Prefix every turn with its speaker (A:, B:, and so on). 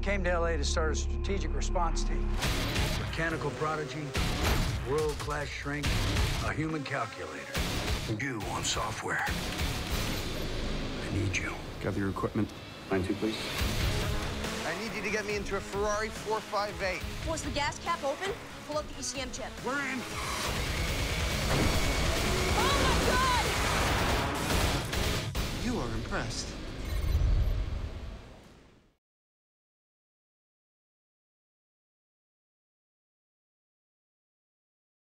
A: Came to LA to start a strategic response team. Mechanical prodigy, world-class shrink, a human calculator. You on software. I need you.
B: Gather your equipment. Line 2, please.
C: I need you to get me into a Ferrari 458.
D: Was the gas cap open? Pull out the ECM chip.
C: We're in.
D: Oh my God!
C: You are impressed.